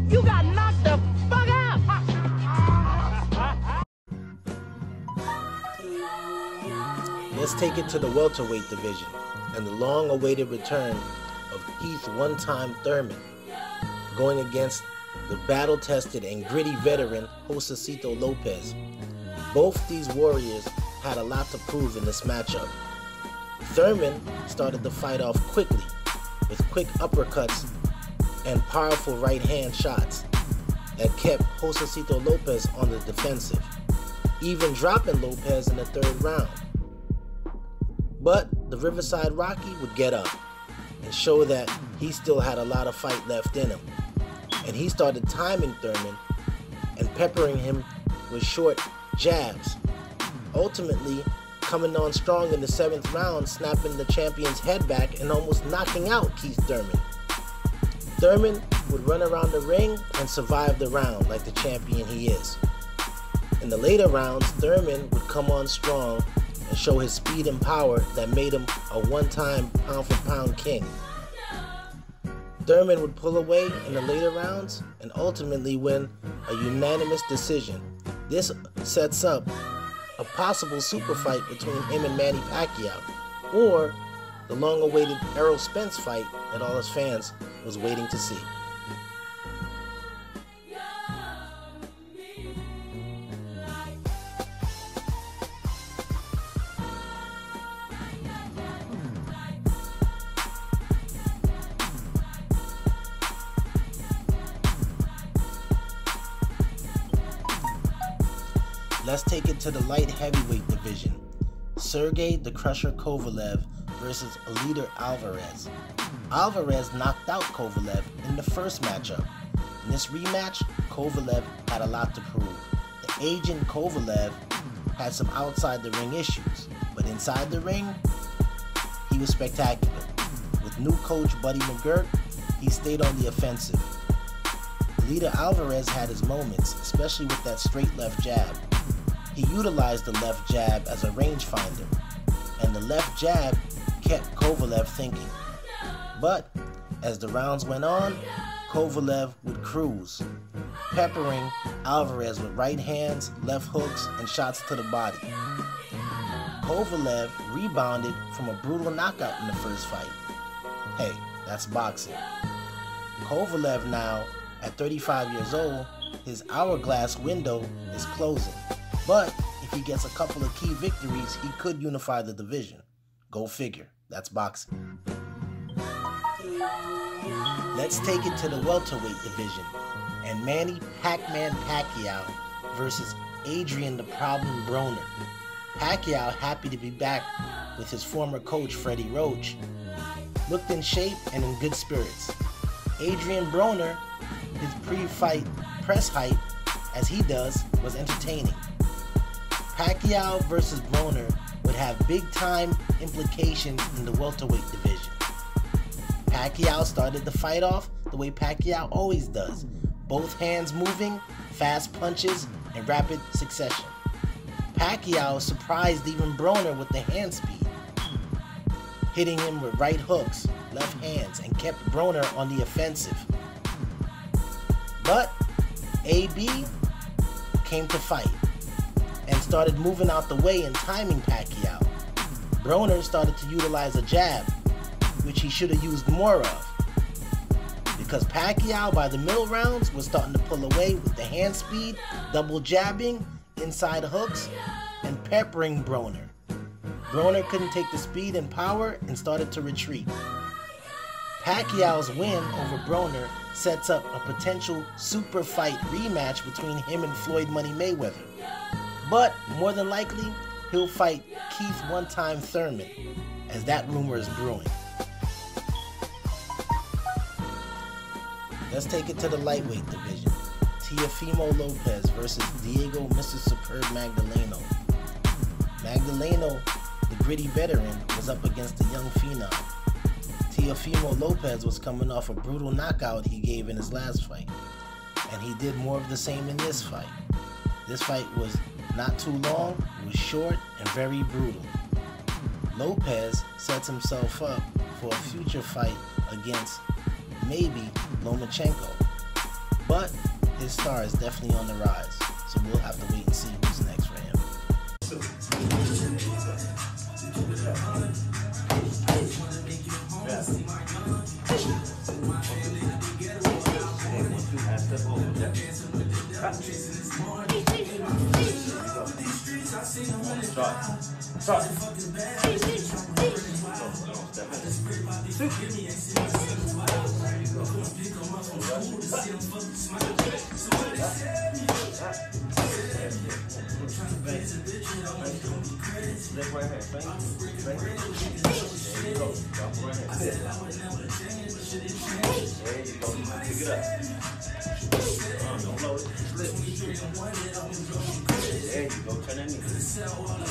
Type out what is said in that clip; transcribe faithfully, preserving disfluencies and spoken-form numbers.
You got knocked the fuck out. Let's take it to the welterweight division and the long-awaited return of Keith one-time Thurman, going against the battle-tested and gritty veteran Josecito Lopez. Both these warriors had a lot to prove in this matchup. Thurman started the fight off quickly with quick uppercuts and powerful right-hand shots that kept Josecito Lopez on the defensive, even dropping Lopez in the third round. But the Riverside Rocky would get up and show that he still had a lot of fight left in him, and he started timing Thurman and peppering him with short jabs, ultimately coming on strong in the seventh round, snapping the champion's head back and almost knocking out Keith Thurman. Thurman would run around the ring and survive the round like the champion he is. In the later rounds, Thurman would come on strong and show his speed and power that made him a one-time pound-for-pound king. Thurman would pull away in the later rounds and ultimately win a unanimous decision. This sets up a possible super fight between him and Manny Pacquiao, or the long-awaited Errol Spence fight that all his fans was waiting to see. Let's take it to the light heavyweight division. Sergey the Crusher Kovalev versus Eleider Alvarez. Alvarez knocked out Kovalev in the first matchup. In this rematch, Kovalev had a lot to prove. The aging Kovalev had some outside the ring issues, but inside the ring, he was spectacular. With new coach Buddy McGirt, he stayed on the offensive. Eleider Alvarez had his moments, especially with that straight left jab. He utilized the left jab as a rangefinder, and the left jab kept Kovalev thinking. But as the rounds went on, Kovalev would cruise, peppering Alvarez with right hands, left hooks, and shots to the body. Kovalev rebounded from a brutal knockout in the first fight. Hey, that's boxing. Kovalev now, at thirty-five years old, his hourglass window is closing. But if he gets a couple of key victories, he could unify the division. Go figure. That's boxing. Let's take it to the welterweight division and Manny Pac-Man Pacquiao versus Adrian the Problem Broner. Pacquiao, happy to be back with his former coach Freddie Roach, looked in shape and in good spirits. Adrian Broner, his pre-fight press hype, as he does, was entertaining. Pacquiao versus Broner would have big-time implications in the welterweight division. Pacquiao started the fight off the way Pacquiao always does. Both hands moving, fast punches, in rapid succession. Pacquiao surprised even Broner with the hand speed, hitting him with right hooks, left hands, and kept Broner on the offensive. But A B came to fight and started moving out the way and timing Pacquiao. Broner started to utilize a jab, which he should have used more of, because Pacquiao by the middle rounds was starting to pull away with the hand speed, double jabbing, inside hooks, and peppering Broner. Broner couldn't take the speed and power and started to retreat. Pacquiao's win over Broner sets up a potential super fight rematch between him and Floyd Money Mayweather. But more than likely, he'll fight Keith one-time Thurman, as that rumor is brewing. Let's take it to the lightweight division. Teofimo Lopez versus Diego Mister Superb Magdaleno. Magdaleno, the gritty veteran, was up against the young phenom. Teofimo Lopez was coming off a brutal knockout he gave in his last fight, and he did more of the same in this fight. This fight was not too long, it was short and very brutal. Lopez sets himself up for a future fight against maybe Lomachenko. but his star is definitely on the rise. So we'll have to wait and see who's next for him. There you go, turn that knee.